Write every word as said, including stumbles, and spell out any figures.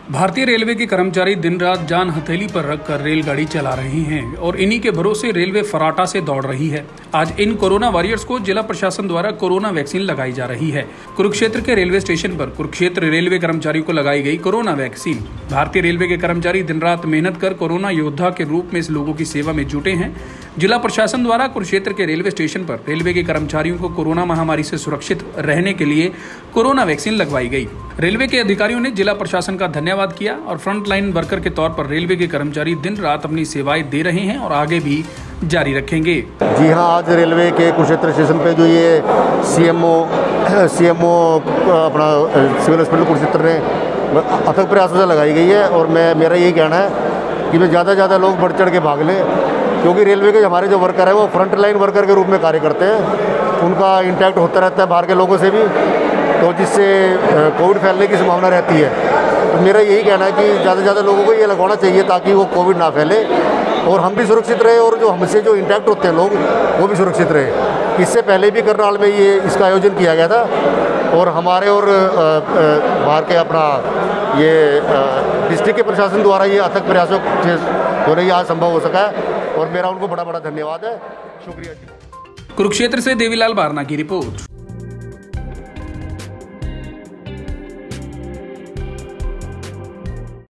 भारतीय रेलवे के कर्मचारी दिन रात जान हथेली पर रखकर रेलगाड़ी चला रहे हैं और इन्हीं के भरोसे रेलवे फराटा से दौड़ रही है। आज इन कोरोना वॉरियर्स को जिला प्रशासन द्वारा कोरोना वैक्सीन लगाई जा रही है। कुरुक्षेत्र के रेलवे स्टेशन पर कुरुक्षेत्र रेलवे कर्मचारियों को लगाई गई कोरोना वैक्सीन। भारतीय रेलवे के कर्मचारी दिन रात मेहनत कर कोरोना योद्धा के रूप में इस लोगों की सेवा में जुटे हैं। जिला प्रशासन द्वारा कुरुक्षेत्र के रेलवे स्टेशन पर रेलवे के कर्मचारियों को कोरोना महामारी से सुरक्षित रहने के लिए कोरोना वैक्सीन लगवाई गई। रेलवे के अधिकारियों ने जिला प्रशासन का धन्यवाद किया और फ्रंट लाइन वर्कर के तौर पर रेलवे के कर्मचारी दिन रात अपनी सेवाएं दे रहे हैं और आगे भी जारी रखेंगे। जी हाँ, आज रेलवे के कुरुक्षेत्र स्टेशन पे जो ये सीएमओ सीएमओ अपना सिविल हॉस्पिटल कुरुक्षेत्र ने अथक प्रयासों से लगाई गई है और मैं मेरा यही कहना है कि मैं ज़्यादा से ज़्यादा लोग बढ़ चढ़ के भाग लें, क्योंकि रेलवे के हमारे जो वर्कर है वो फ्रंट लाइन वर्कर के रूप में कार्य करते हैं। उनका इंटैक्ट होता रहता है बाहर के लोगों से भी, तो जिससे कोविड फैलने की संभावना रहती है। तो मेरा यही कहना है कि ज़्यादा से ज़्यादा लोगों को ये लगवाना चाहिए ताकि वो कोविड ना फैले और हम भी सुरक्षित रहे और जो हमसे जो इंटैक्ट होते हैं लोग वो भी सुरक्षित रहे। इससे पहले भी करनाल में ये इसका आयोजन किया गया था और हमारे और बाहर के अपना ये डिस्ट्रिक्ट के प्रशासन द्वारा ये अथक प्रयासों से होने ये आज संभव हो सका है और मेरा उनको बड़ा बड़ा धन्यवाद है। शुक्रिया। कुरुक्षेत्र से देवीलाल बारना की रिपोर्ट।